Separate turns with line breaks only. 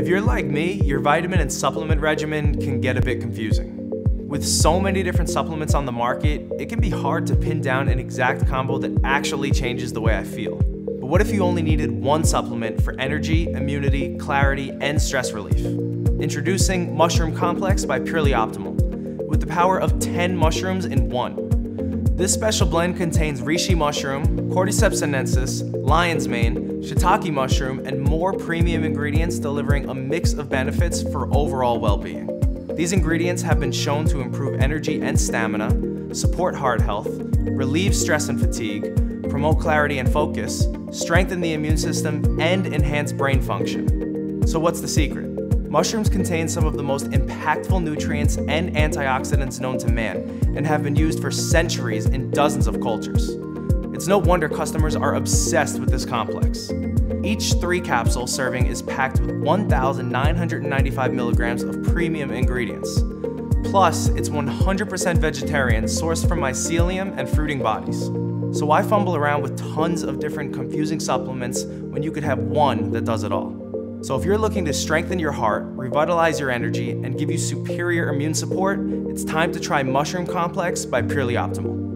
If you're like me, your vitamin and supplement regimen can get a bit confusing. With so many different supplements on the market, it can be hard to pin down an exact combo that actually changes the way I feel. But what if you only needed one supplement for energy, immunity, clarity, and stress relief? Introducing Mushroom Complex by Purely Optimal, with the power of 10 mushrooms in one. This special blend contains reishi mushroom, cordyceps sinensis, lion's mane, shiitake mushroom, and more premium ingredients delivering a mix of benefits for overall well-being. These ingredients have been shown to improve energy and stamina, support heart health, relieve stress and fatigue, promote clarity and focus, strengthen the immune system, and enhance brain function. So what's the secret? Mushrooms contain some of the most impactful nutrients and antioxidants known to man and have been used for centuries in dozens of cultures. It's no wonder customers are obsessed with this complex. Each 3-capsule serving is packed with 1,995 milligrams of premium ingredients. Plus, it's 100% vegetarian, sourced from mycelium and fruiting bodies. So why fumble around with tons of different confusing supplements when you could have one that does it all? So if you're looking to strengthen your heart, revitalize your energy, and give you superior immune support, it's time to try Mushroom Complex by Purely Optimal.